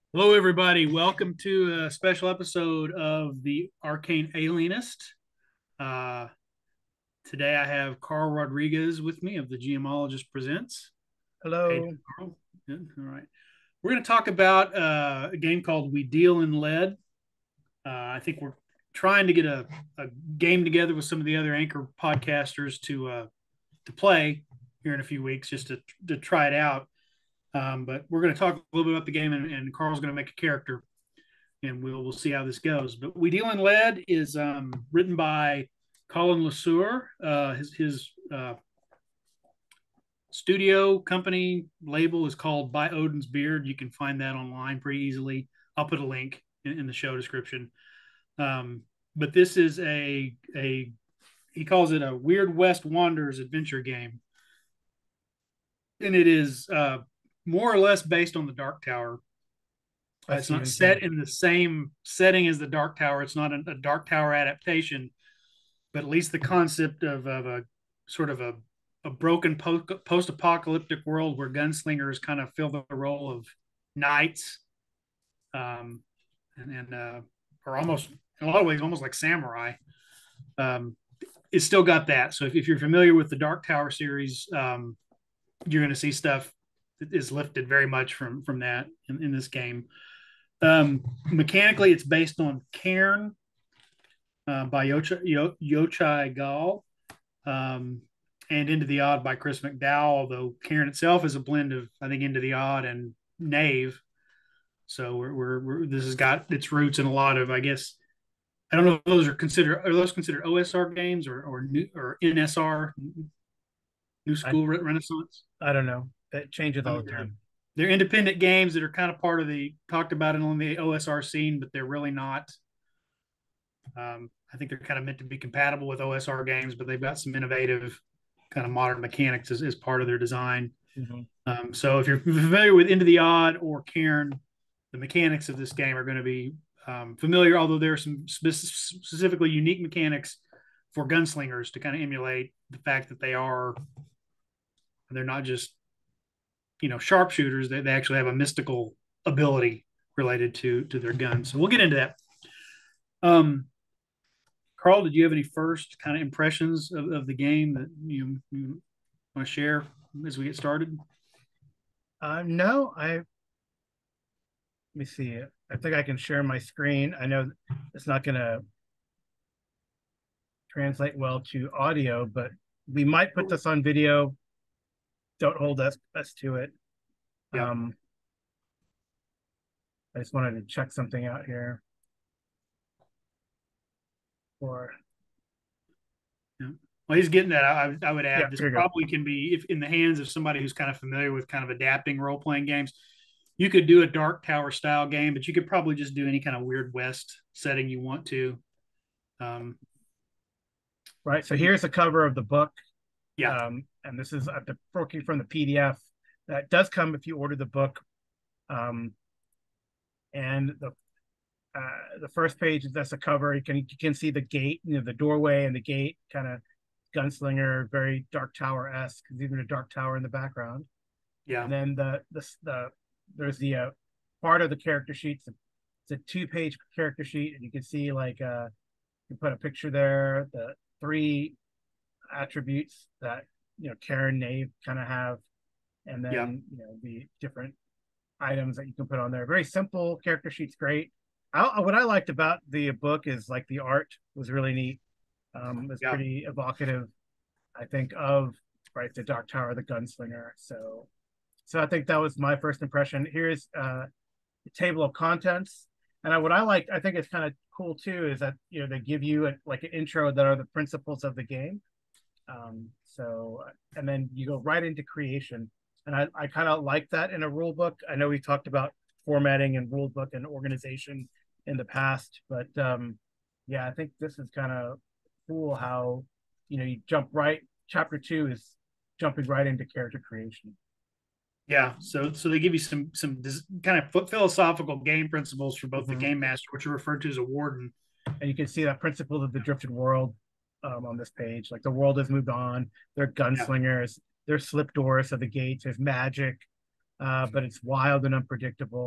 Hello, everybody. Welcome to a special episode of the Arcane Alienist. Uh, Today, I have Carl Rodriguez with me of the Geomologist Presents. Hey, Hello. Carl. Good. All right. We're going to talk about a game called We Deal in Lead. I think we're trying to get a game together with some of the other anchor podcasters to play here in a few weeks, just to try it out. But we're going to talk a little bit about the game, and Carl's going to make a character, and we'll see how this goes. But We Deal in Lead is written by Colin Lesueur. His studio company label is called By Odin's Beard. You can find that online pretty easily. I'll put a link in the show description. But this is a he calls it a Weird West Wanderers adventure game, and it is more or less based on the Dark Tower. By It's not Stephen set King. in the same setting as the Dark Tower. It's not a Dark Tower adaptation, but at least the concept of a sort of a broken post apocalyptic world where gunslingers kind of fill the role of knights, um, and are almost in a lot of ways almost like samurai. Um, it's still got that. So if you're familiar with the Dark Tower series, you're going to see stuff that is lifted very much from that in this game. Mechanically, it's based on Cairn by Yochai Gall, um, and Into the Odd by Chris McDowell, although Cairn itself is a blend of, I think, Into the Odd and Knave. So this has got its roots in a lot of, I guess, I don't know if those considered OSR games or NSR, New I School Renaissance. I don't know. It changes I all mean, the time. they're independent games that are kind of part of the talked about it on the OSR scene, but they're really not. I think they're kind of meant to be compatible with OSR games, but they've got some innovative kind of modern mechanics as part of their design. Hmm. So if you're familiar with Into the Odd or Cairn, the mechanics of this game are going to be familiar, although there are some specifically unique mechanics for gunslingers to kind of emulate the fact that they're not just sharpshooters. They actually have a mystical ability related to their guns. So we'll get into that. Um, Carl, did you have any first kind of impressions of the game that you want to share as we get started? No, let me see. I think I can share my screen. I know it's not going to translate well to audio, but we might put this on video. Don't hold us to it. Yeah. Um, I just wanted to check something out here. For Yeah. Well, he's getting that. I would Yeah, add this here we go. probably can be if in the hands of somebody who's kind of familiar with kind of adapting role playing games. You could do a Dark Tower style game, but you could probably just do any kind of Weird West setting you want to. Um, Right. So here's the cover of the book. yeah, And this is working from the PDF that does come if you order the book. Um, and the first page is that's a cover. You can see the gate, the doorway and the gate, kind of gunslinger, very Dark Tower esque. There's even a Dark Tower in the background. yeah, And then there's the part of the character sheet. It's a 2-page character sheet, and you can see you put a picture there. The three attributes that Karen Nave kind of have, and yeah, then the different items that you can put on there. Very simple character sheet's great. What I liked about the book is like the art was really neat. It's yeah. pretty evocative, I think, of right the Dark Tower, the Gunslinger. So I think that was my first impression. Here's the table of contents, and what I like, I think it's kind of cool too, is that they give you like an intro that are the principles of the game. So and then you go right into creation, and I kind of like that in a rule book. I know we talked about formatting and rule book and organization in the past, but yeah, I think this is kind of cool how you jump right. Chapter 2 is jumping right into character creation. Yeah, so they give you some kind of philosophical game principles for both the Mm-hmm. game master, which are referred to as a warden. And you can see that principle of the drifted world on this page. Like the world has moved on. They're Yeah, gunslingers. They're slip doors of the gates. There's magic, but it's wild and unpredictable.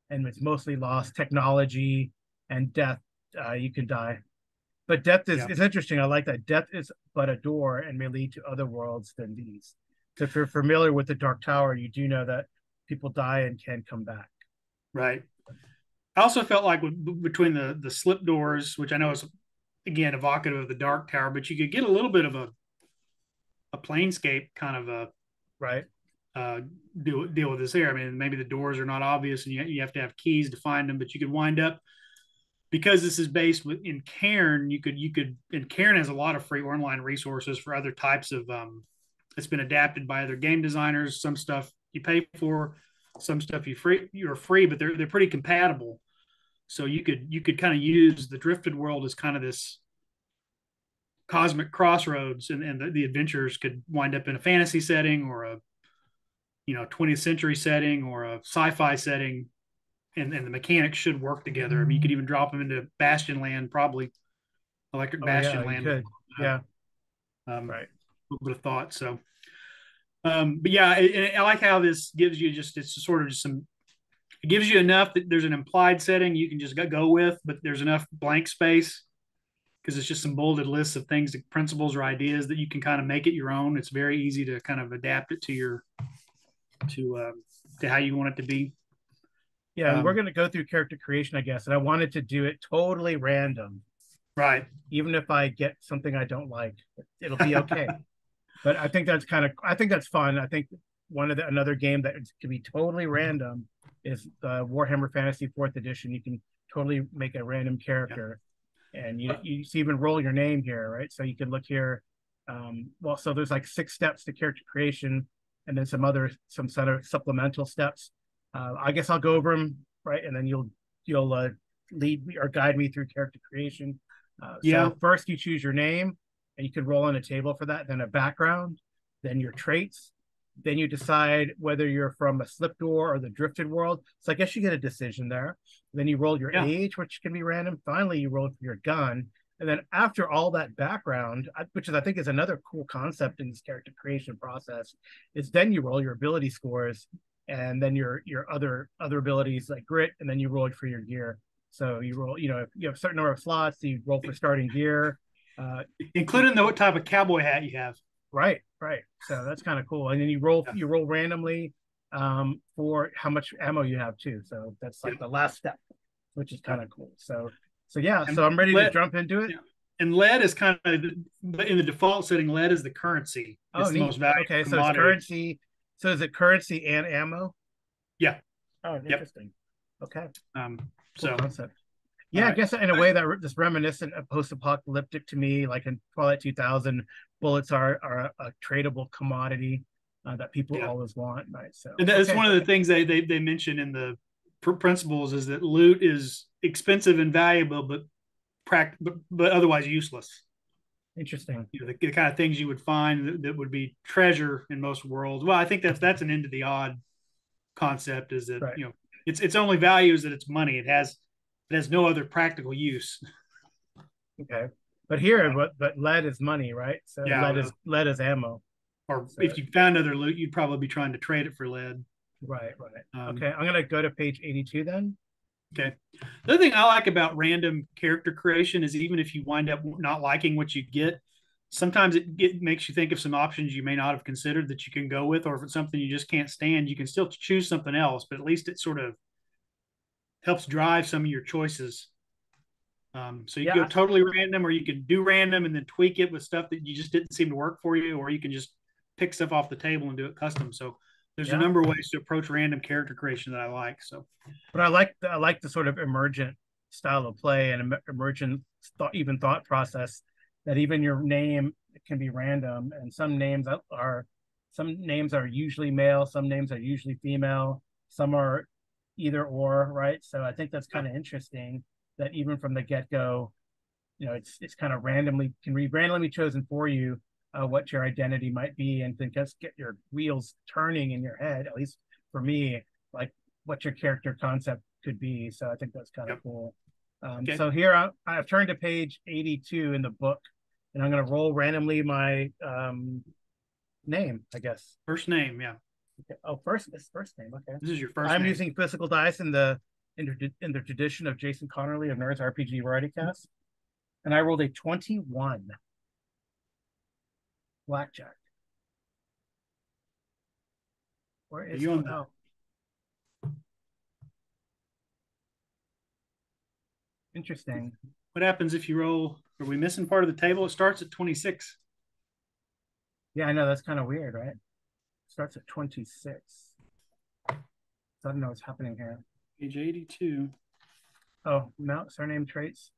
and it's mostly lost technology and death. You can die, but death Yeah. is interesting. I like that death is but a door and may lead to other worlds than these. So if you're familiar with the Dark Tower, you do know that people die and can come back. Right. I also felt like between the slip doors, which I know is again evocative of the Dark Tower, but you could get a little bit of a planescape kind of a Right. uh, deal with this here. I mean, maybe the doors are not obvious, and you have to have keys to find them, but you could wind up because this is based in Cairn. You could and Cairn has a lot of free online resources for other types of. It's been adapted by other game designers. Some stuff you pay for, some stuff you're free, but they're pretty compatible. So you could kind of use the Drifted world as kind of this cosmic crossroads, and the adventurers could wind up in a fantasy setting or a 20th century setting or a sci-fi setting, and the mechanics should work together. I mean, you could even drop them into Bastion Land, probably Electric Oh yeah, Bastion you Land. could. Yeah. A Right. little bit of thought. So, but yeah, I like how this gives you it's sort of just it gives you enough that there's an implied setting you can just go with, but there's enough blank space because it's just some bolded lists of things, principles or ideas that you can kind of make it your own. It's very easy to kind of adapt it to how you want it to be. Yeah, and we're going to go through character creation, I guess. And I wanted to do it totally random. Right. Even if I get something I don't like, it'll be okay. But I think that's fun. I think another game that can be totally random is Warhammer Fantasy 4th Edition. You can totally make a random character, and you even roll your name here, right? So you can look here. So there's like 6 steps to character creation, and then some sort of supplemental steps. I guess I'll go over them, right, and then you'll lead me or guide me through character creation. So first you choose your name, and you can roll on a table for that. Then a background, then your traits. Then you decide whether you're from a slip door or the Drifted world. So I guess you get a decision there. Then you roll your age, which can be random. Finally, you roll for your gun. And then after all that background, which I think is another cool concept in this character creation process, is then you roll your ability scores, and then your other abilities like grit, and then you roll for your gear. So you roll, if you have a certain number of slots, you roll for starting gear, including what type of cowboy hat you have. Right. So that's kind of cool. And then you roll randomly for how much ammo you have too. So that's like the last step, which is kind of cool. So yeah. So I'm ready to jump into it. Yeah. And lead is kind of in the default setting. Lead is the currency. It's the most valuable commodity. So it's currency. So is it currency and ammo? Yeah. Oh, interesting. Okay. Cool concept. Yeah, I guess in a way that this reminiscent of post-apocalyptic to me, like in Twilight 2000, bullets are a tradable commodity that people always want, right? So and that's one of the things they mention in the principles is that loot is expensive and valuable, but otherwise useless. Interesting. The kind of things you would find that would be treasure in most worlds. Well, I think that's an into the odd concept. Is that its only value is that it's money. It has no other practical use. Okay, but here, but lead is money, right? So lead is ammo. Or if you found other loot, you'd probably be trying to trade it for lead. Right. Okay, I'm gonna go to page 82 then. Okay. The other thing I like about random character creation is even if you wind up not liking what you get, sometimes it makes you think of some options you may not have considered that you can go with, or if it's something you just can't stand, you can still choose something else, but at least it sort of helps drive some of your choices. So you can go totally random, or you can do random and then tweak it with stuff that you just didn't seem to work for you, or you can just pick stuff off the table and do it custom. So there's a number of ways to approach random character creation that I like. So, but I like the sort of emergent style of play and emergent thought process that even your name can be random, and some names are usually male, some names are usually female, some are either or, right? So I think that's kind of interesting that even from the get-go, it's kind of randomly chosen for you what your identity might be, and then just get your wheels turning in your head, at least for me, like what your character concept could be. So I think that's kind of cool. So here I've turned to page 82 in the book, and I'm going to roll randomly my name, I guess. First name, yeah. Okay. Oh, first name. Okay. This is your first I'm name. using physical dice, and the in the tradition of Jason Connerly of Nerds RPG Variety Cast, and I rolled a 21 blackjack. Where Are is you on oh interesting. what happens if you roll? Are we missing part of the table? It starts at 26. Yeah, I know that's kind of weird, right? Starts at 26. So I don't know what's happening here. Page 82. Oh, no, surname traits.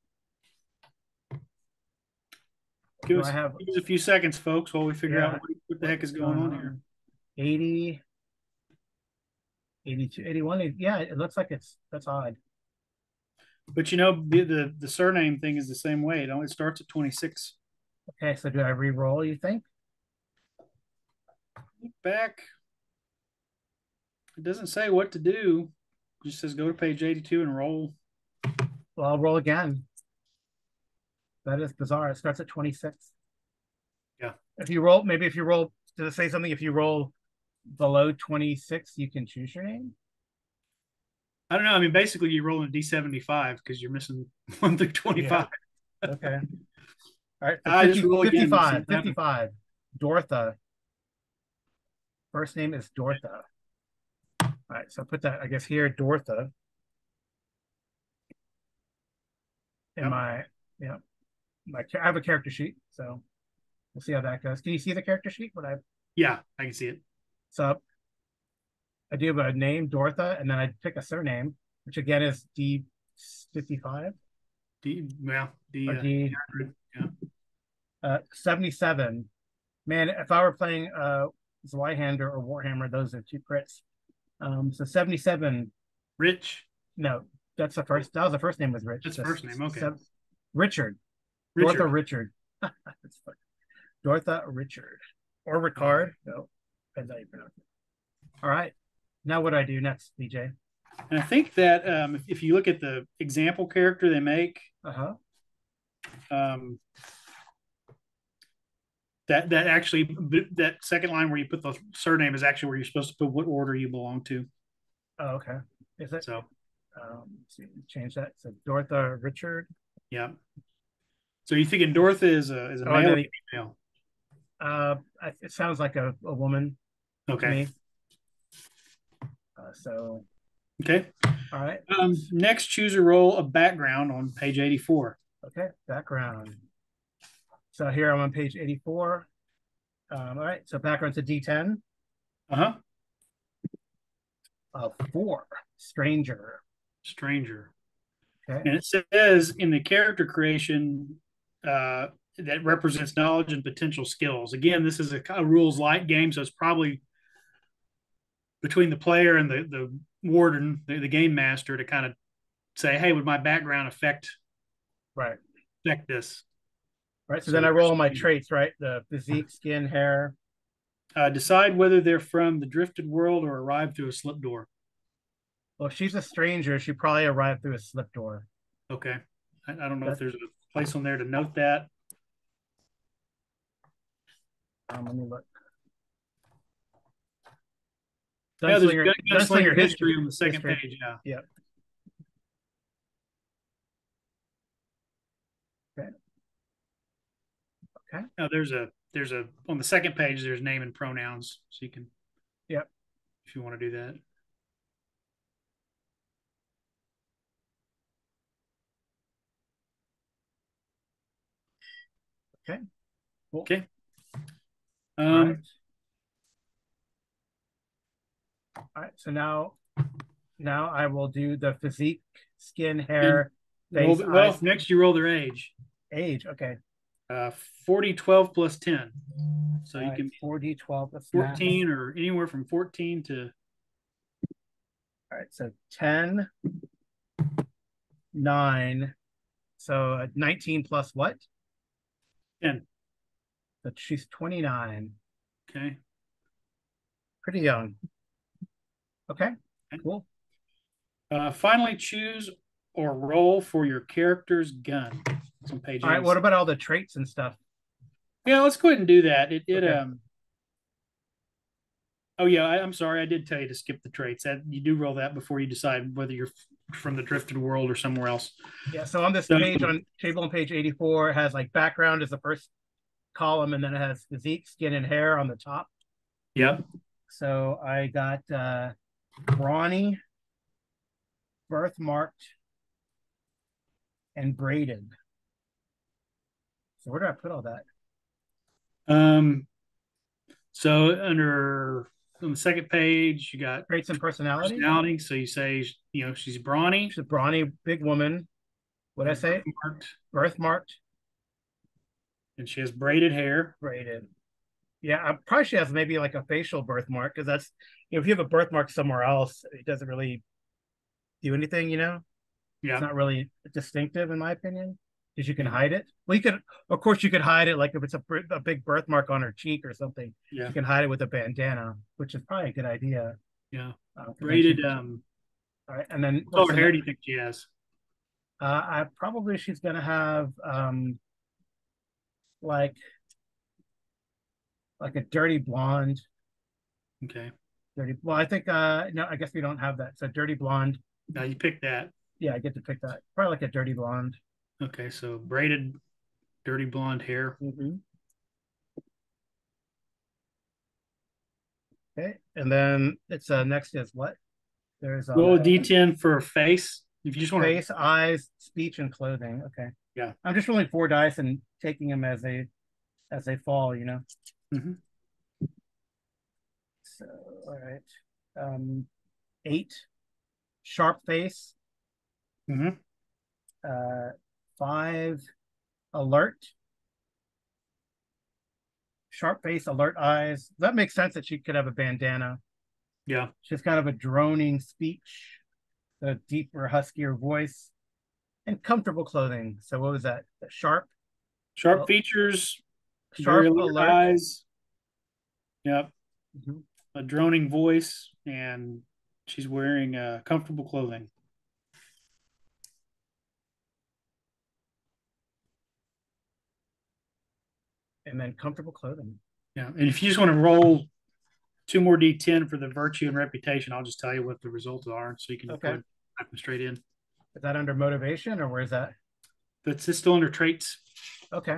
Give us a few seconds, folks, while we figure out what the heck is going on here. 80, 82, 81. Yeah, it looks like that's odd. But you know, the surname thing is the same way. It only starts at 26. Okay, so do I re-roll, you think? Look back. It doesn't say what to do. It just says go to page 82 and roll. Well, I'll roll again. That is bizarre. It starts at 26. Yeah. If you roll, maybe if you roll, does it say something? If you roll below 26, you can choose your name? I don't know. I mean, basically, you roll a D75 because you're missing 1 through 25. Yeah. Okay. All right. So I just roll 55. Again, 55. Dortha. First name is Dortha. All right. So put that, I guess, here, Dortha. In my, I have a character sheet. So we'll see how that goes. Can you see the character sheet? Yeah, I can see it. So I do have a name, Dortha, and then I pick a surname, which again is D55. D. Yeah. 77. Man, if I were playing Zweihander or Warhammer, those are two crits. So 77. Rich. No, that's the first. That was the first name was Rich. That's the first name. Okay. Richard. Dortha Richard. Dortha Richard. Or Ricard. No, depends how you pronounce it. All right. Now what do I do next, BJ? And I think that if you look at the example character they make, that actually that second line where you put the surname is actually where you're supposed to put what order you belong to. Oh, okay. Is it so? Change that. So Dortha Richard. Yeah. So you thinking Dortha is a male or female? It sounds like a woman. Okay. To me. So. Okay. All right. Next, choose a role of background on page 84. Okay, background. So here I'm on page 84. All right, so background's a D10. 4, stranger. Stranger. Okay. And it says in the character creation that represents knowledge and potential skills. Again, this is a rules light game, so it's probably between the player and the warden, the game master, to kind of say, hey, would my background affect this? Right. So then I roll my traits, right? The physique, skin, hair. Decide whether they're from the drifted world or arrived through a slip door. Well, if she's a stranger, she probably arrived through a slip door. Okay. I don't know if there's a place on there to note that. Let me look. Gunslinger history on the second page. Yeah. Okay. Now there's a on the second page. There's name and pronouns, so you can. Yep. If you want to do that. Okay. Cool. Okay. All right. So now I will do the physique, skin, hair, face, eyes. Next you roll their age. Age. Okay. 40, 12 plus 10. So you can 40, 12 plus 14 math. Or anywhere from 14 to. All right. So 10, 9. So 19 plus what? 10. But she's 29. Okay. Pretty young. Okay. Cool. Finally, choose or roll for your character's gun. It's on page. All right. What about all the traits and stuff? Yeah, let's go ahead and do that. Oh yeah, I'm sorry. I did tell you to skip the traits. You do roll that before you decide whether you're from the drifted world or somewhere else. Yeah. So on this So, page, on table on page 84, it has like background is the first column, and then it has physique, skin, and hair on the top. yep. So I got brawny, birthmarked, and braided. So where do I put all that? So under on the second page, you got Traits and personality. personality. So you say, she's brawny, She's a brawny, big woman. What did I say? birthmarked, Birthmarked, and she has braided hair. braided. Yeah, probably she has maybe like a facial birthmark because that's if you have a birthmark somewhere else, it doesn't really do anything. It's Yeah. not really distinctive in my opinion because you can hide it. Well, of course, you could hide it like if it's a big birthmark on her cheek or something. Yeah. You can hide it with a bandana, which is probably a good idea. Yeah. Braided. All right, and then what color hair do you think she has? she's gonna have like a dirty blonde. Okay. Well, I think no, I guess we don't have that. So dirty blonde. Now you picked that. Yeah, I get to pick that. Probably like a dirty blonde. Okay, so braided, dirty blonde hair. Mm-hmm. Okay, and then it's next is what? There's D10 for face. If you just want face, eyes, speech, and clothing. Okay. Yeah. I'm just rolling 4 dice and taking them as they fall. Mm-hmm. So all right, 8, sharp face. Mm-hmm. 5, alert. Sharp face, alert eyes. That makes sense that she could have a bandana. Yeah. She's kind of a droning speech, a deeper, huskier voice, and comfortable clothing. So what was that? Sharp Features, sharp alert eyes. Yep. Mm-hmm. A droning voice, and she's wearing comfortable clothing. And then comfortable clothing. Yeah. And if you just want to roll 2 more D10 for the virtue and reputation, I'll just tell you what the results are so you can type them straight in. Is that under motivation or where is that? That's still under traits. Okay.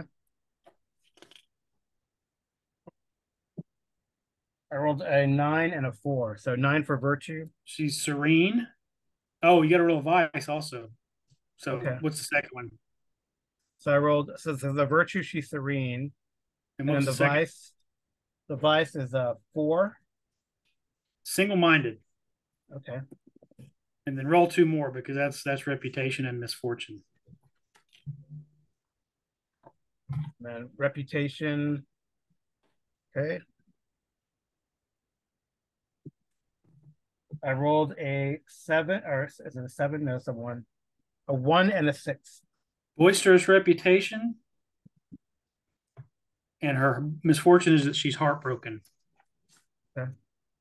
I rolled a 9 and a 4. So 9 for virtue. She's serene. Oh, you got to roll a vice also. So what's the second one? So I rolled, so the virtue, she's serene. And then the vice is a 4. Single-minded. Okay. And then roll 2 more because that's reputation and misfortune. And then reputation. Okay. I rolled a 7, or is it a 7? No, it's a 1. A 1 and a 6. Boisterous reputation. And her misfortune is that she's heartbroken. Okay.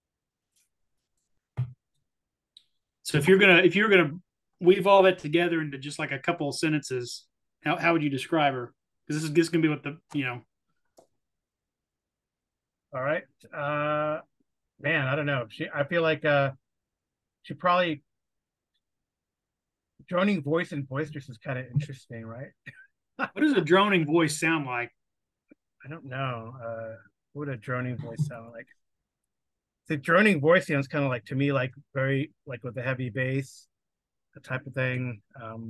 So if you're gonna weave all that together into just like a couple of sentences, how would you describe her? Because this is gonna be what All right. Man, I don't know. I feel like she probably droning voice and boisterous is kind of interesting, right? What does a droning voice sound like? I don't know. What would a droning voice sound like? The droning voice sounds kind of like to me like very like with a heavy bass, the type of thing.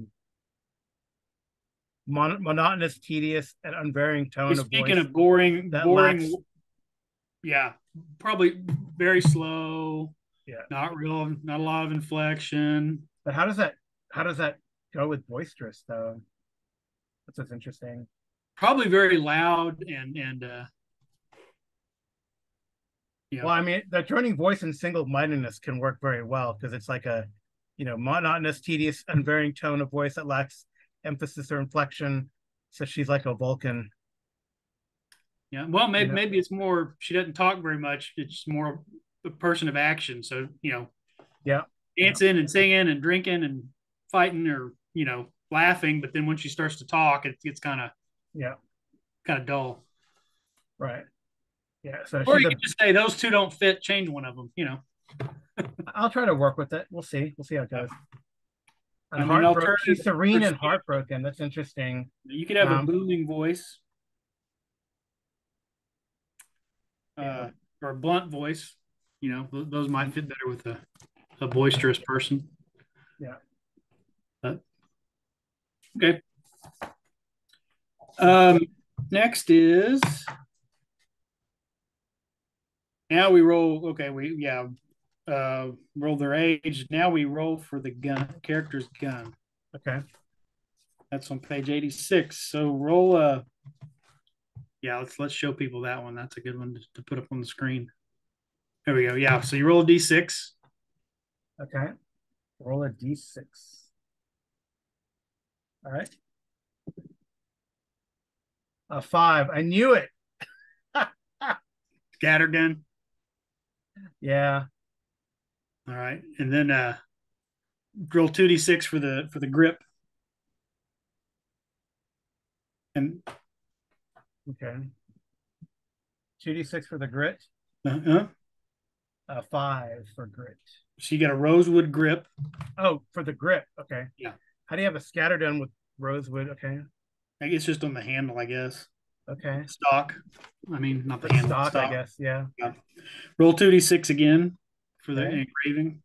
Monotonous, tedious, and unvarying tone of voice. Speaking of boring, yeah, probably very slow. Yeah, not a lot of inflection. But how does that go with boisterous though? That's what's interesting. Probably very loud and yeah. Well, I mean, the droning voice and single-mindedness can work very well because it's like a, monotonous, tedious, unvarying tone of voice that lacks emphasis or inflection. So she's like a Vulcan. Yeah. Well, maybe it's more she doesn't talk very much. It's more a person of action. So yeah, dancing and singing and drinking and fighting or laughing. But then when she starts to talk, it's kind of dull. Right. Yeah. So or you can just say those two don't fit. Change one of them. I'll try to work with it. We'll see. We'll see how it goes. And And then heartbroken. She's alternative serene for and strength, heartbroken. That's interesting. you could have a Um, booming voice, yeah, uh, or a blunt voice. You know, those might fit better with a boisterous person. yeah. But, okay. Um, next is now we roll. Okay, roll their age. Now we roll for the character's gun. Okay. That's on page 86. So roll yeah, let's show people that one. That's a good one to put up on the screen. There we go. Yeah. So you roll a d6. Okay. Roll a d6. All right. A 5. I knew it. Scattergun. Yeah. All right. And then roll 2d6 for the grip. And Okay. 2d6 for the grit. uh-huh. A 5 for grit. So you got a rosewood grip. Oh, for the grip. Okay. Yeah. How do you have a scattergun with rosewood? Okay. I guess just on the handle, I guess. Okay. Stock. I mean, not the For handle. stock, I Stock. guess. Yeah. Yeah. Roll 2d6 again for the Okay. engraving.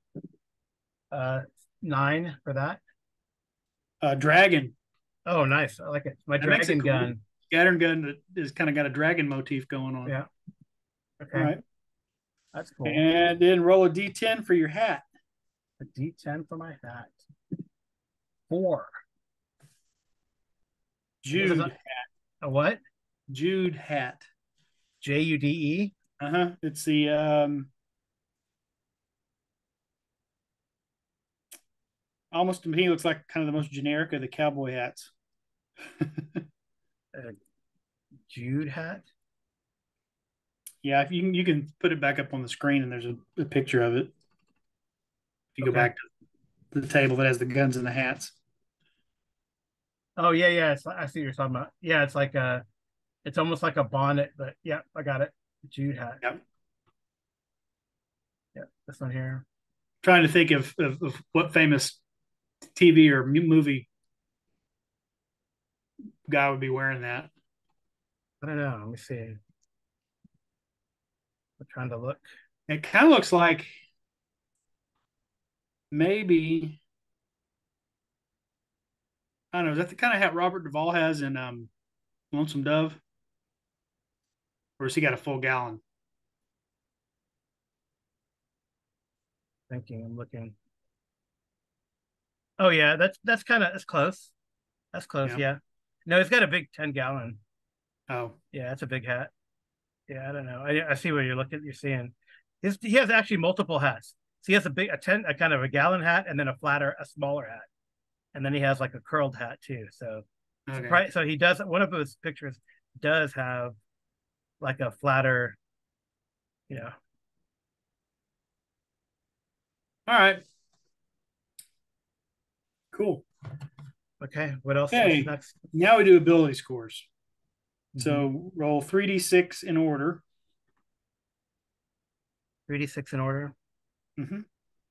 9 for that. Dragon. Oh, nice. I like it. My That makes it dragon cool. gun. Scatter gun that is kind of got a dragon motif going on. Yeah. Okay. All right. That's cool. And then roll a d10 for your hat. A d10 for my hat. 4. Jude. A what? Jude hat. Jude? Uh-huh. It's the almost to me looks like kind of the most generic of the cowboy hats. Jude hat? Yeah, if you can put it back up on the screen and there's a picture of it. If you go back to the table that has the guns and the hats. Oh yeah. I see what you're talking about. Yeah, it's almost like a bonnet, but yeah, I got it. Jude hat. Yep. Yeah, this one here. Trying to think of what famous TV or movie guy would be wearing that. I don't know. Let me see. I'm trying to look. It kind of looks like maybe I don't know. Is that the kind of hat Robert Duvall has in Lonesome Dove, or has he got a full gallon? Thinking, I'm looking. Oh yeah, that's close. That's close. Yeah. Yeah. No, he's got a big 10-gallon. Oh, Yeah, that's a big hat. Yeah, I don't know. I see what you're seeing. He has actually multiple hats. So he has a kind of a gallon hat, and then a smaller hat, and then he has like a curled hat too. So, okay. so he does. One of his pictures does have like a flatter, you know. All right. Cool. Okay, what else? Okay. What's next? Now we do ability scores. Mm-hmm. So roll 3d6 in order. 3d6 in order. Mm-hmm.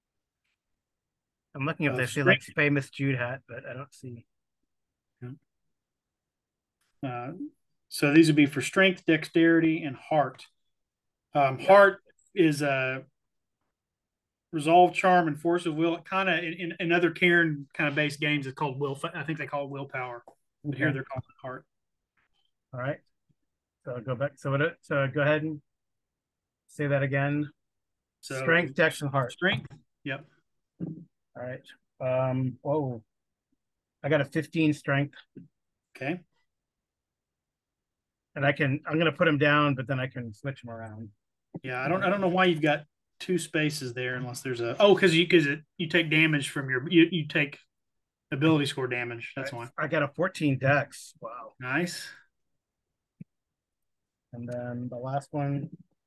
I'm looking if they see like famous Jude hat, but I don't see. So these would be for strength, dexterity, and heart. Heart is a resolve, charm, and force of will. Kind of in other Cairn kind of based games, it's called will. I think they call it willpower. But here they're calling it heart. All right. So I'll go back. So go ahead and say that again. So strength, dex, and heart. Strength. Yep. All right. Whoa. I got a 15 strength. Okay. And I'm gonna put him down, but then I can switch him around. Yeah, I don't know why you've got 2 spaces there unless there's because you take damage from you take ability score damage. That's why. I got a 14 dex. Wow. Nice. And then the last one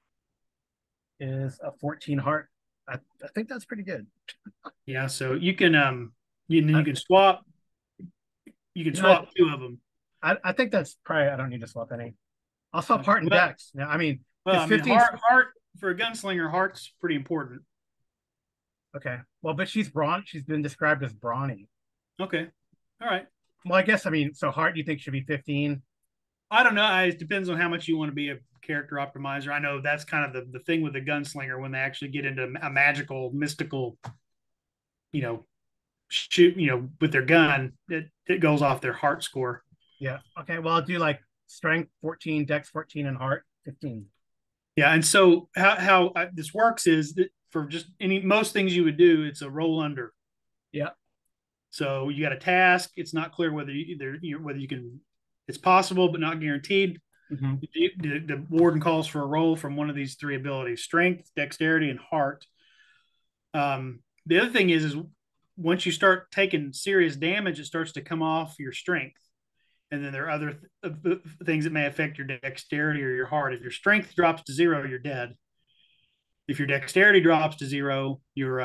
is a 14 heart. I think that's pretty good. Yeah, so you can you can swap. You can swap 2 of them. I think that's probably I don't need to swap any. I'll swap heart and dex. Now, I mean, well, 15... heart for a gunslinger, heart's pretty important. Okay. Well, but she's brawn. She's been described as brawny. Okay. All right. Well, I guess I mean, so heart you think should be 15? I don't know. It depends on how much you want to be a character optimizer. I know that's kind of the thing with the gunslinger when they actually get into a magical, mystical, you know, shoot, with their gun, it goes off their heart score. Yeah. Okay. Well, I'll do like strength 14, dex 14, and heart 15. Yeah, and so how this works is that for just most things you would do, it's a roll under. Yeah. So you got a task. It's not clear whether whether you can. It's possible, but not guaranteed. Mm-hmm. The warden calls for a roll from one of these three abilities: strength, dexterity, and heart. The other thing is once you start taking serious damage, it starts to come off your strength. And then there are other things that may affect your dexterity or your heart. If your strength drops to 0, you're dead. If your dexterity drops to 0, you're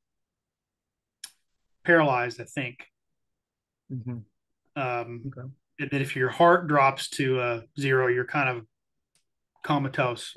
paralyzed, I think. Mm-hmm. Okay. And then if your heart drops to 0, you're kind of comatose.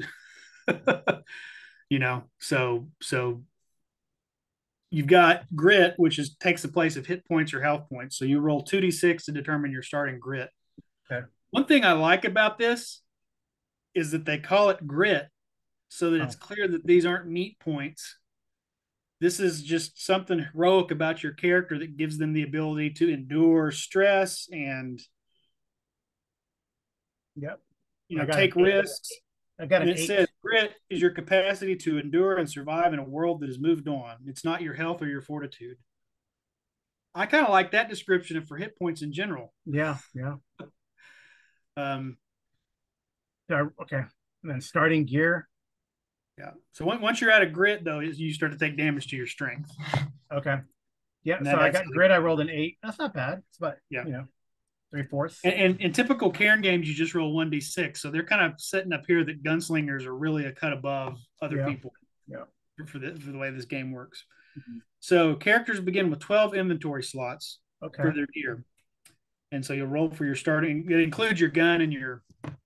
So you've got grit, which takes the place of hit points or health points. So you roll 2d6 to determine your starting grit. Okay. One thing I like about this is that they call it grit so that it's clear that these aren't meat points. This is just something heroic about your character that gives them the ability to endure stress and yep. Take risks. I got and an it 8. says grit is your capacity to endure and survive in a world that has moved on. It's not your health or your fortitude. I kind of like that description for hit points in general. Yeah, yeah. Um, okay. And then starting gear. yeah. So once you're out of grit, though, you start to take damage to your strength. Okay. Yeah. And So I got grit. I rolled an 8. That's not bad. It's about 3/4. And in typical Cairn games, you just roll 1d6. So they're kind of setting up here that gunslingers are really a cut above other people. Yeah. For the way this game works. Mm-hmm. So characters begin with 12 inventory slots for their gear. And so you'll roll for your starting. It includes your gun and your.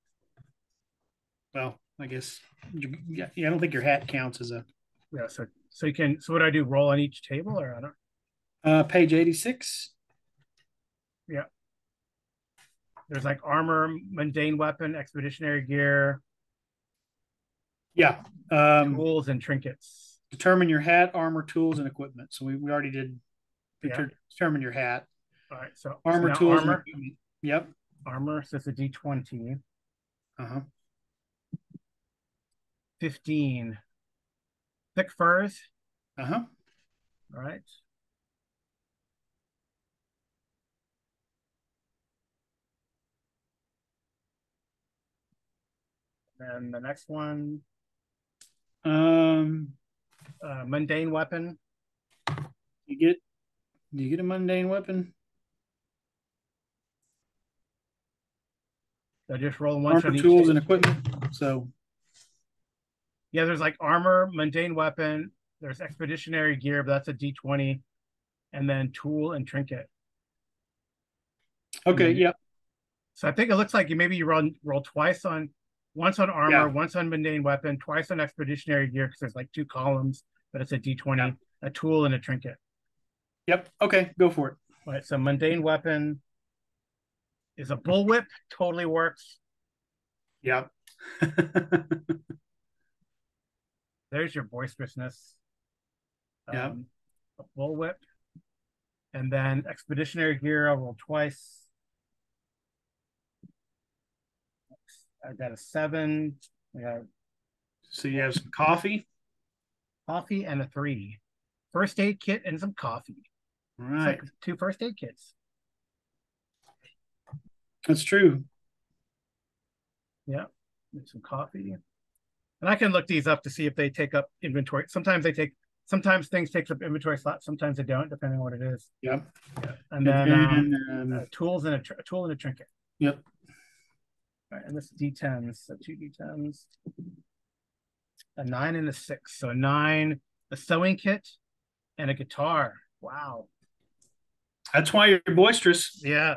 Well, I guess. I don't think your hat counts as a. Yeah. So you can. So what do I do? Roll on each table, or I don't. Page 86. Yeah. There's like armor, mundane weapon, expeditionary gear. Yeah. Tools and trinkets. Determine your hat, armor, tools, and equipment. So we already did determine your hat. All right. So armor, tools, and equipment. Yep. Armor. So it's a D20. 15. Thick furs. All right. And the next one. Mundane weapon. Do you get a mundane weapon? I just roll one armor, tools, and equipment. So yeah, there's like armor, mundane weapon. There's expeditionary gear, but that's a D20, and then tool and trinket. Okay. Yep. So I think it looks like you roll twice on. Once on armor, once on mundane weapon, twice on expeditionary gear because there's like 2 columns, but it's a D20, a tool, and a trinket. Yep. Okay, go for it. All right. So mundane weapon is a bullwhip. Totally works. Yep. There's your boisterousness. Yeah. A bullwhip. And then expeditionary gear, I'll roll twice. I got a 7. So you have some coffee? Coffee and a 3. First aid kit and some coffee. All right. It's like 2 first aid kits. That's true. Yeah. And some coffee. And I can look these up to see if they take up inventory. Sometimes things take up inventory slots. Sometimes they don't, depending on what it is. Yep. Yeah. And then tools and a tool and a trinket. Yep. All right, and this is D10s, so 2 D10s. A 9 and a 6. So a 9, a sewing kit, and a guitar. Wow. That's why you're boisterous. Yeah.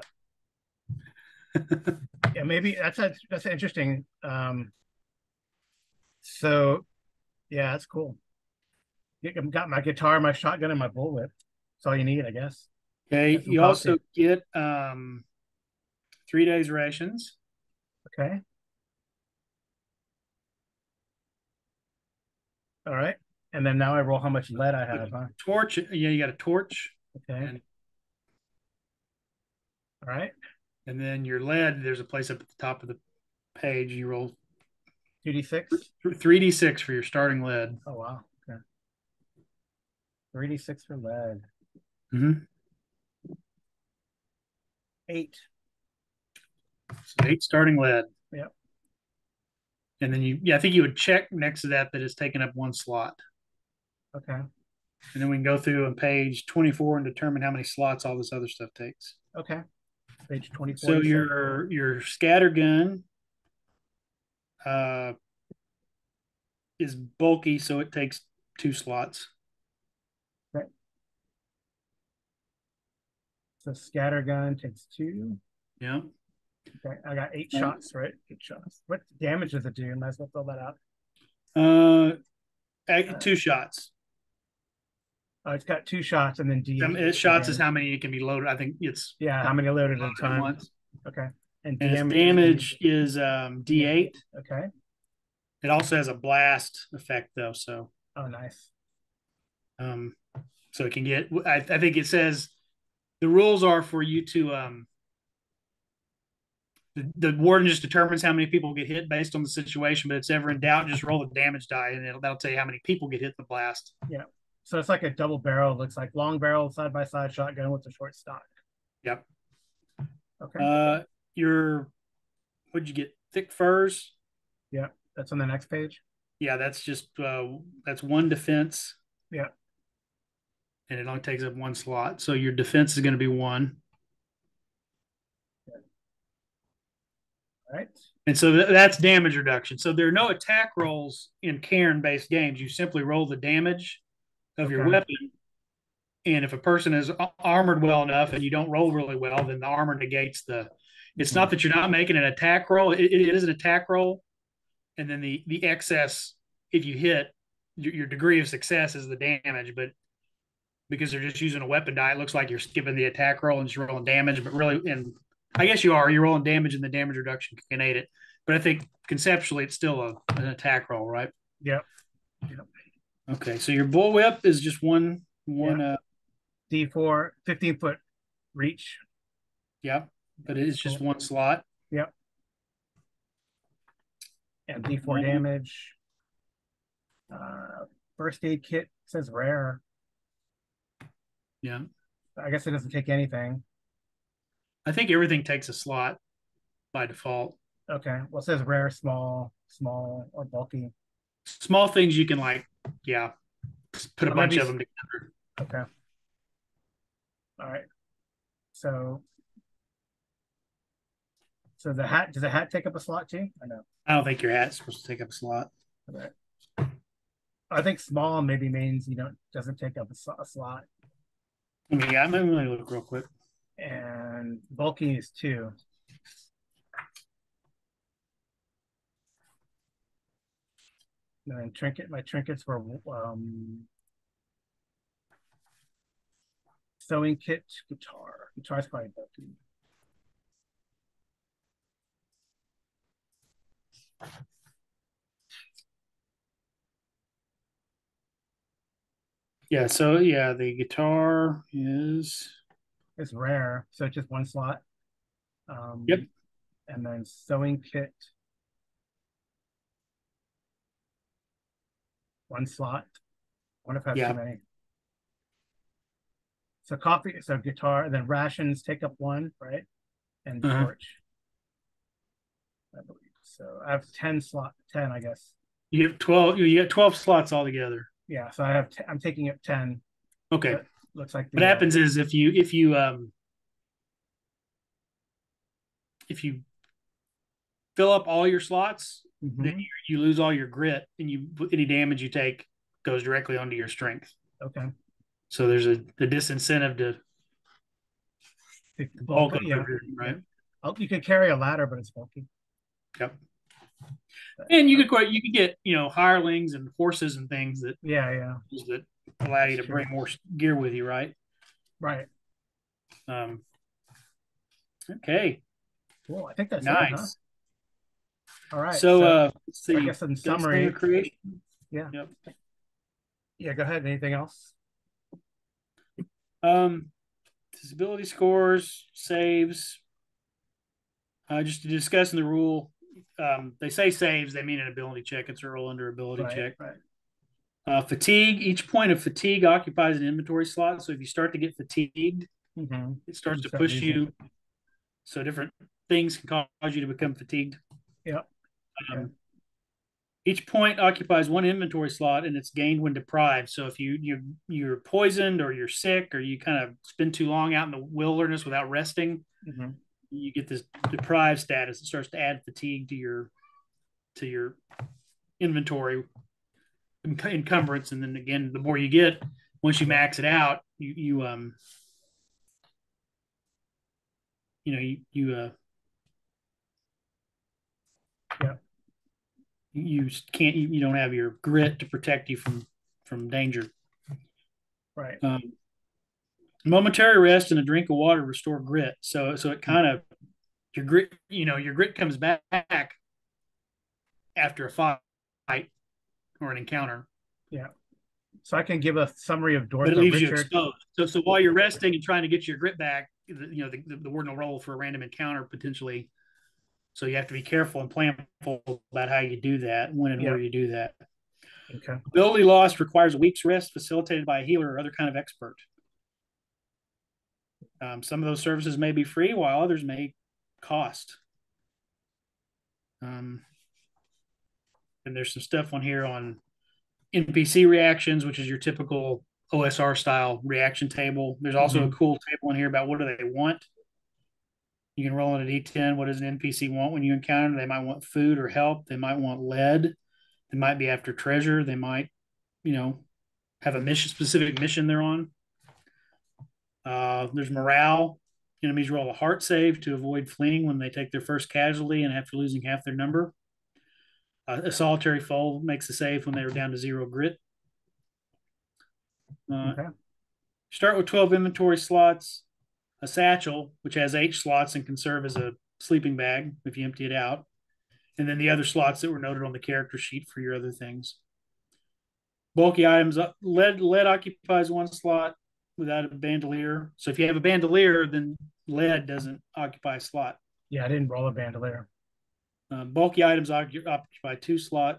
Yeah, maybe that's interesting. So yeah, that's cool. Got my guitar, my shotgun, and my bullwhip. That's all you need, I guess. Okay. And some You also coffee. get 3 days rations. Okay. All right. And then now I roll how much lead I have, huh? Torch. Yeah, you got a torch. Okay. And All right. then your lead, there's a place up at the top of the page. You roll 2d6. 3d6 for your starting lead. Oh wow. Okay. 3d6 for lead. Mm-hmm. 8. So 8 starting lead. Yep. And then I think you would check next to that it's taken up 1 slot. Okay. And then we can go through on page 24 and determine how many slots all this other stuff takes. Okay. Page 24. So your scatter gun is bulky, so it takes 2 slots. Okay. So scatter gun takes 2. Yeah. Okay. I got 8 shots, right? 8 shots. What damage does it do? Might as well fill that out. 2 shots. Oh, it's got 2 shots and then shots is how many it can be loaded. I think it's how many loaded at a time. Once. Okay. And damage is D8. Okay. It also has a blast effect though, so. Oh, nice. So it can get. I think it says the rules are for you to. The warden just determines how many people get hit based on the situation, but if it's ever in doubt, just roll the damage die, and that'll tell you how many people get hit in the blast. Yeah. So it's like a double barrel. It looks like long barrel, side by side shotgun with a short stock. Yep. Okay. What'd you get? Thick furs. Yeah, that's on the next page. Yeah, that's just that's 1 defense. Yeah. And it only takes up 1 slot, so your defense is going to be 1. All right. And so that's damage reduction. So there are no attack rolls in Cairn-based games. You simply roll the damage of your weapon. And if a person is armored well enough and you don't roll really well, then the armor negates the. It's not that you're not making an attack roll. It is an attack roll. And then the excess, if you hit, your degree of success is the damage. But because they're just using a weapon die, it looks like you're skipping the attack roll and just rolling damage. But really, and I guess you are. You're rolling damage and the damage reduction can aid it. But I think conceptually it's still an attack roll, right? Yep. Okay, so your bullwhip is just one D4, 15-foot reach. Yeah, but it is just 1 slot. Yep. And D4 damage. First aid kit says rare. Yeah. I guess it doesn't take anything. I think everything takes a slot by default. Okay. Well, it says rare, small, or bulky. Small things you can put a bunch of them together. Okay. All right. So the hat, does the hat take up a slot too? I know. I don't think your hat's supposed to take up a slot. Okay. I think small maybe means doesn't take up a slot. Yeah, I'm gonna look real quick. And bulky is 2. And then my trinkets were sewing kit, guitar. Guitar's probably bulky. Yeah, so the guitar is rare, so it's just 1 slot. Yep. And then sewing kit, 1 slot. I wonder if I have too many. So guitar, and then rations take up 1, right? And torch. I believe. So I have 10, I guess. You have 12. You got 12 slots altogether. Yeah, so I'm taking up 10. Okay. Looks like what happens is if you fill up all your slots, then you lose all your grit, and any damage you take goes directly onto your strength. Okay. So there's a disincentive to bulk, right? Oh, you can carry a ladder, but it's bulky. Yep. And you could get hirelings and horses and things Yeah, that allow you that's to true. bring more gear with you, right? Right. Um, okay, Cool. I think that's it, huh? nice. All right. So So let's I see, guess in gunslinger summary, creation. yeah. Yep. Yeah, go ahead. Anything else? Um, disability scores, saves. Just to discuss in the rule, they say saves, they mean an ability check. It's a roll under ability Right, check. right. Fatigue, each point of fatigue occupies an inventory slot. So if you start to get fatigued, Mm-hmm. it starts You to start push losing. you. So different things can cause you to become fatigued. Yep. Okay. Um, each point occupies one inventory slot and it's gained when deprived. So if you're poisoned or you're sick or you kind of spend too long out in the wilderness without resting, Mm-hmm. you get this deprived status. It starts to add fatigue to your inventory encumbrance, and then again, the more you get, once you max it out, Yeah. you can't you don't have your grit to protect you from danger. Right. Momentary rest and a drink of water restore grit. So it kind of your grit comes back after a fight or an encounter, Yeah. So I can give a summary of but it Dortha leaves you Richard. exposed. So while you're resting and trying to get your grit back, the warden will roll for a random encounter potentially. So you have to be careful and planful about how you do that, when and Yeah. where you do that. Okay. Ability loss requires a week's rest facilitated by a healer or other kind of expert. Some of those services may be free, while others may cost. And there's some stuff on here on NPC reactions, which is your typical OSR style reaction table. There's also a Mm-hmm. cool table in here about what do they want. You can roll in a D10. What does an NPC want when you encounter them? They might want food or help. They might want lead. They might be after treasure. They might, have a specific mission they're on. There's morale. Enemies roll a heart save to avoid fleeing when they take their first casualty and after losing half their number. A solitary foe makes a save when they are down to 0 grit. Okay. Start with 12 inventory slots, a satchel, which has 8 slots and can serve as a sleeping bag if you empty it out, and then the other slots that were noted on the character sheet for your other things. Bulky items, lead occupies 1 slot without a bandolier. So if you have a bandolier, then lead doesn't occupy a slot. Yeah, I didn't roll a bandolier. Bulky items occupy 2 slots.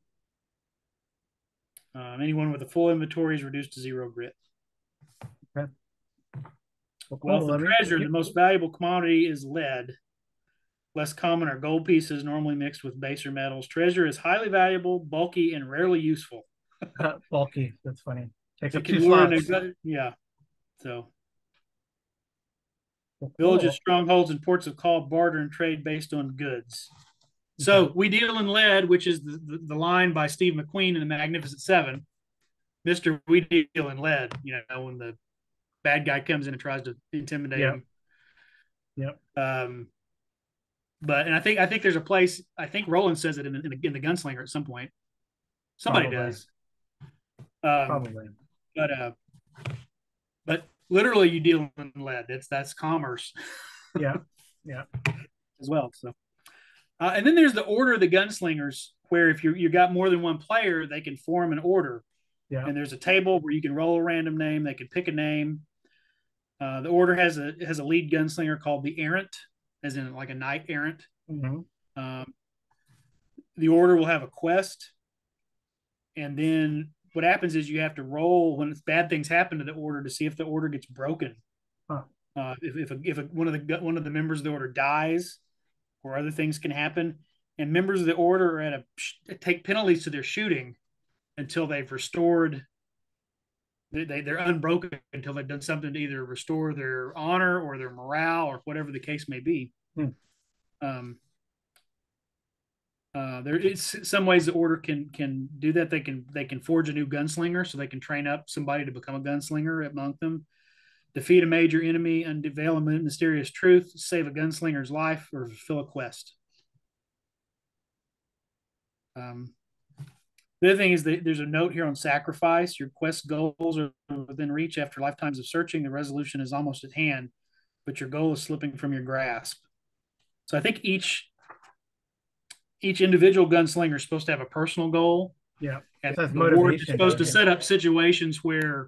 Anyone with a full inventory is reduced to 0 grit. Okay. Well, cool. Wealth and treasure, the most valuable commodity is lead. Less common are gold pieces, normally mixed with baser metals. Treasure is highly valuable, bulky, and rarely useful. Bulky. That's funny. Takes It up 2 can lure slots. yeah. So Well, villages, cool. strongholds, and ports of call, barter, and trade based on goods. So we deal in lead, which is the line by Steve McQueen in the Magnificent Seven. Mr. We deal in lead, when the bad guy comes in and tries to intimidate Yep. him. Yep. But I think there's a place. I think Roland says it in the Gunslinger at some point. Somebody Probably. does. Probably. But literally, you deal in lead. That's commerce. Yeah. Yeah. As well. So, and then there's the Order of the Gunslingers, where if you got more than one player, they can form an order. Yeah. And there's a table where you can roll a random name. They can pick a name. The order has a lead gunslinger called the Errant, as in like a knight errant. Mm-hmm. The order will have a quest, and then what happens is you have to roll when bad things happen to the order to see if the order gets broken. Huh. If one of the members of the order dies, or other things can happen, and members of the order are take penalties to their shooting until they've restored. They're unbroken until they've done something to either restore their honor or their morale or whatever the case may be. There is some ways the order can do that. They can forge a new gunslinger, so they can train up somebody to become a gunslinger among them. Defeat a major enemy, unveil a mysterious truth, save a gunslinger's life, or fulfill a quest. Um, the other thing is that there's a note here on sacrifice. Your quest goals are within reach after lifetimes of searching. The resolution is almost at hand, but your goal is slipping from your grasp. So I think each individual gunslinger is supposed to have a personal goal, Yeah. and So that's the board is motivation. supposed to set up situations where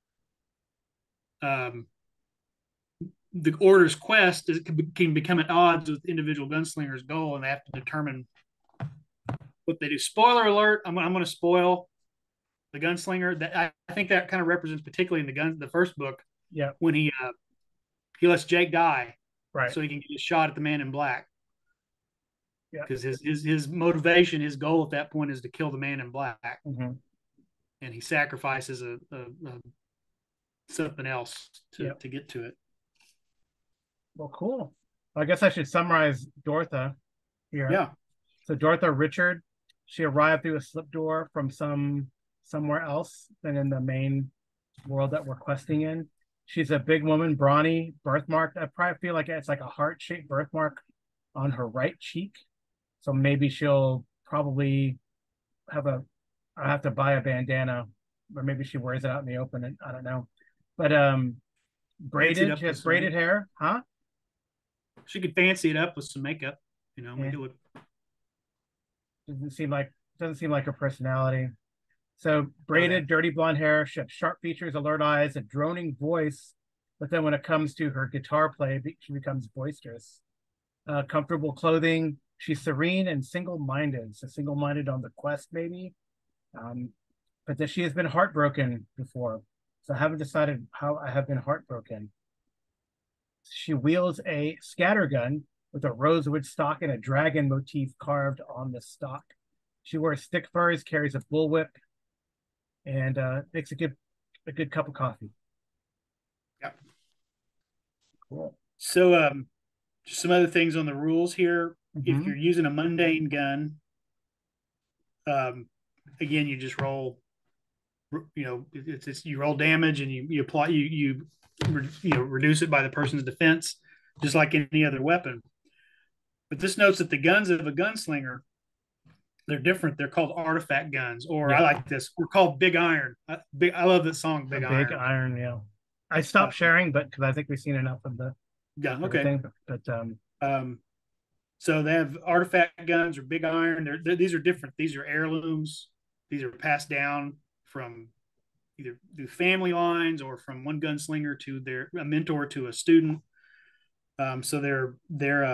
um, the order's quest can become at odds with individual gunslinger's goal, and they have to determine what they do. Spoiler alert! I'm going to spoil the gunslinger. That I think that kind of represents, particularly in the first book, Yeah. when he lets Jake die Right. so he can get a shot at the man in black. Yeah. Because his motivation, his goal at that point is to kill the man in black, Mm-hmm. and he sacrifices a something else to get to it. Well, cool. I guess I should summarize Dortha here. Yeah. So Dortha Richard, she arrived through a slip door from somewhere else than in the main world that we're questing in. She's a big woman, brawny, birthmarked. I probably feel like it's like a heart-shaped birthmark on her right cheek. So maybe she'll probably have a. I have to buy a bandana, or maybe she wears it out in the open. And I don't know. But braided. She has braided hair, huh? She could fancy it up with some makeup, make it look. Doesn't seem like her personality. So braided, dirty blonde hair. She has sharp features, alert eyes, a droning voice. But then when it comes to her guitar play, she becomes boisterous. Comfortable clothing. She's serene and single-minded. So single-minded on the quest, maybe. But that she has been heartbroken before. So I haven't decided how I have been heartbroken. She wields a scattergun with a rosewood stock and a dragon motif carved on the stock. She wears thick furs, carries a bullwhip, and makes a good cup of coffee. Yep. Cool. So just some other things on the rules here. Mm-hmm. If you're using a mundane gun, again, you just roll. You roll damage and you apply you reduce it by the person's defense, just like any other weapon. But this notes that the guns of a gunslinger, they're different. They're called artifact guns, or I like this. We're called Big Iron. I love this song, Big Iron. Big Iron, yeah. I stopped sharing, but because I think we've seen enough of the okay. So they have artifact guns or Big Iron. These are different. These are heirlooms. These are passed down from either through family lines or from one gunslinger to a mentor to a student. So they're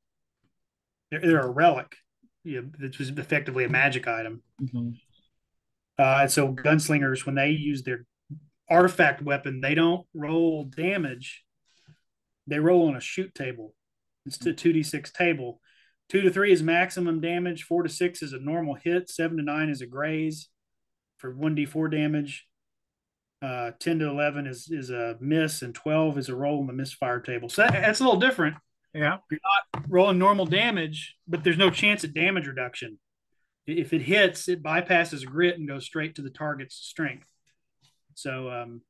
a relic, which is effectively a magic item. Mm-hmm. And so gunslingers, when they use their artifact weapon, they don't roll damage. They roll on a shoot table. It's a 2d6 table. 2 to 3 is maximum damage. 4 to 6 is a normal hit. 7 to 9 is a graze for 1d4 damage. 10 to 11 is a miss, and 12 is a roll on the misfire table. So that's a little different. Yeah. You're not rolling normal damage, but there's no chance at damage reduction. If it hits, it bypasses grit and goes straight to the target's strength. So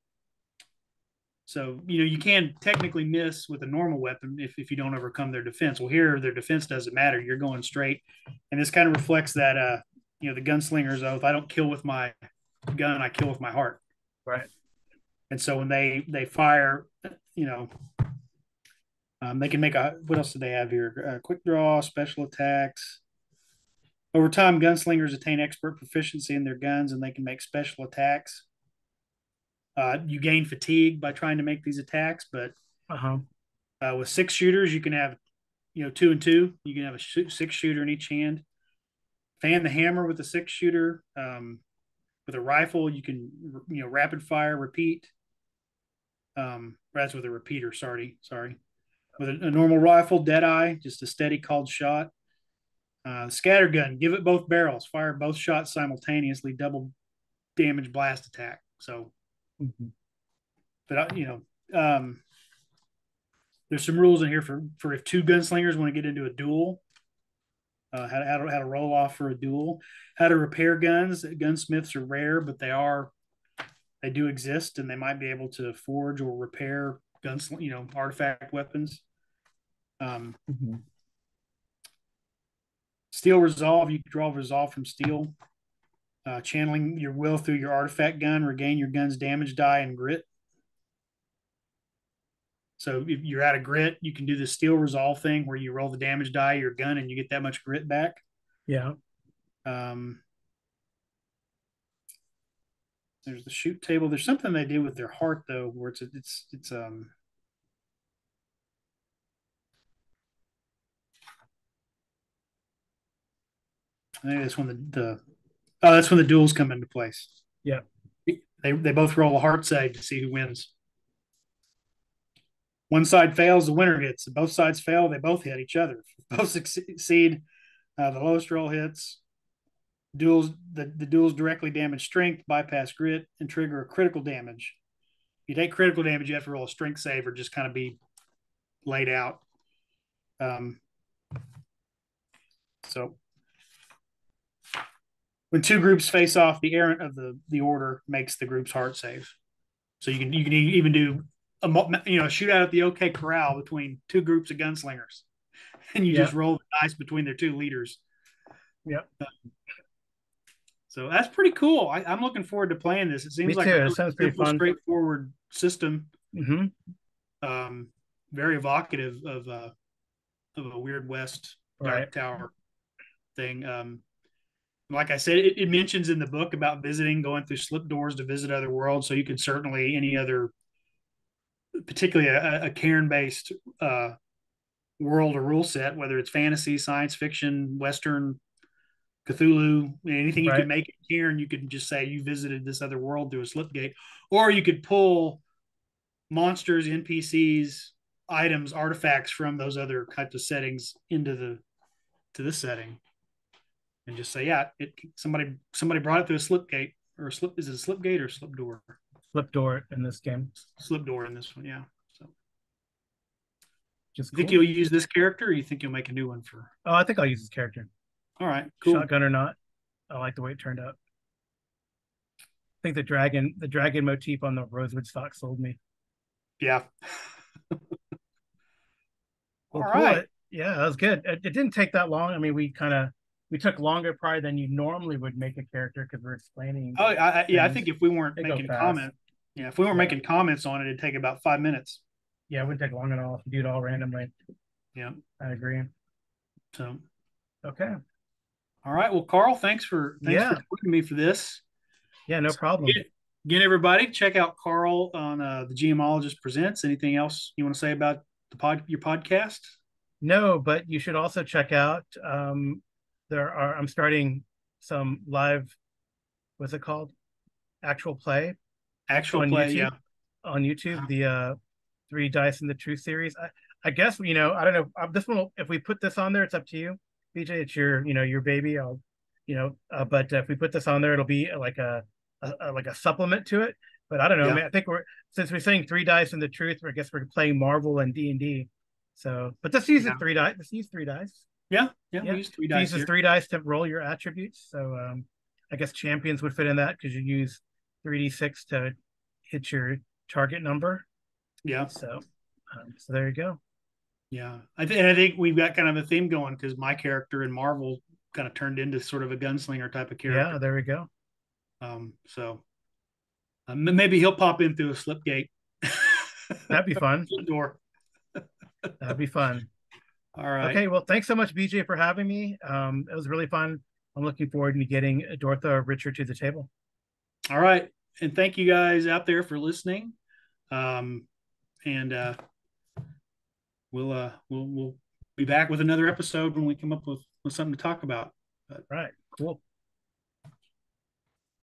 you can technically miss with a normal weapon if you don't overcome their defense. Well, here their defense doesn't matter. You're going straight, and this kind of reflects that the gunslinger's oath. I don't kill with my gun. I kill with my heart. Right. And so when they fire, they can make what else do they have here? Quick draw, special attacks. Over time, gunslingers attain expert proficiency in their guns, and they can make special attacks. You gain fatigue by trying to make these attacks, but with 6 shooters, you can have 2 and 2. You can have a 6 shooter in each hand. Fan the hammer with a 6 shooter. With a rifle, you can rapid fire, repeat. That's with a repeater. Sorry. With a normal rifle, Deadeye, just a steady called shot. Scattergun, give it both barrels, fire both shots simultaneously, double damage blast attack. So, but there's some rules in here for if 2 gunslingers want to get into a duel. How to roll off for a duel, how to repair guns. Gunsmiths are rare, but they do exist, and they might be able to forge or repair artifact weapons. Steel Resolve, you can draw Resolve from Steel. Channeling your will through your artifact gun, regain your gun's damage die and grit. So if you're out of grit, you can do the Steel Resolve thing where you roll the damage die your gun and you get that much grit back. Yeah. There's the shoot table. There's something they did with their heart though, where it's I think that's when the oh, that's when the duels come into place. Yeah. They both roll a heart save to see who wins. One side fails, the winner hits. If both sides fail, they both hit each other. If both succeed, the lowest roll hits. The duels directly damage strength, bypass grit, and trigger a critical damage. If you take critical damage, you have to roll a strength save or just kind of be laid out. So when two groups face off, the errant of the order makes the group's heart save. So you can even do a shootout at the OK Corral between two groups of gunslingers, and you just roll the dice between their two leaders. Yep. So that's pretty cool. I'm looking forward to playing this. It seems like a really simple, straightforward system. Mm-hmm. Very evocative of a Weird West Dark Tower thing. Like I said, it mentions in the book about going through slip doors to visit other worlds. So you could certainly any other, particularly a Cairn-based world or rule set, whether it's fantasy, science fiction, Western, Cthulhu, anything you could make it Cairn, you could just say you visited this other world through a slip gate, or you could pull monsters, NPCs, items, artifacts from those other types of settings into this setting, and just say, yeah, somebody brought it through a slip gate or a slip. Is it a slip gate or slip door? Slip door in this game. Slip door in this one, yeah. So, just you think you'll use this character, or you think you'll make a new one for? Oh, I think I'll use this character. All right, cool. Shotgun or not, I like the way it turned out. I think the dragon motif on the rosewood stock sold me. Yeah. All right. Yeah, that was good. It didn't take that long. I mean, we took longer probably than you normally would make a character because we're explaining. Oh, I think if we weren't making comments on it, it'd take about 5 minutes. Yeah, it wouldn't take long at all if you do it all randomly. Yeah, I agree. So, okay. All right. Well, Carl, thanks for joining me for this. Yeah, no problem. Again, everybody, check out Carl on the GMologist Presents. Anything else you want to say about your podcast? No, but you should also check out. I'm starting some live. What's it called? Actual play. Actual play. YouTube, yeah. On YouTube, the 3 Dice in the Truth series. I guess I don't know. This one, if we put this on there, it's up to you, BJ. It's your baby. But if we put this on there, it'll be like a supplement to it. But I don't know. Yeah. I mean, I think since we're saying 3 Dice in the Truth, I guess we're playing Marvel and D&D. So, but this uses 3 dice. This uses 3 dice. Yeah. We use 3 dice. It uses 3 dice to roll your attributes. So, I guess champions would fit in that because you use 3d6 to hit your target number. Yeah. So there you go. Yeah, I think we've got kind of a theme going because my character in Marvel kind of turned into sort of a gunslinger type of character. Yeah, there we go. So maybe he'll pop in through a slip gate. That'd be fun. Door. That'd be fun. All right. Okay. Well, thanks so much, BJ, for having me. It was really fun. I'm looking forward to getting Dortha Richard to the table. All right, and thank you guys out there for listening. We'll be back with another episode when we come up with something to talk about. Right. Cool.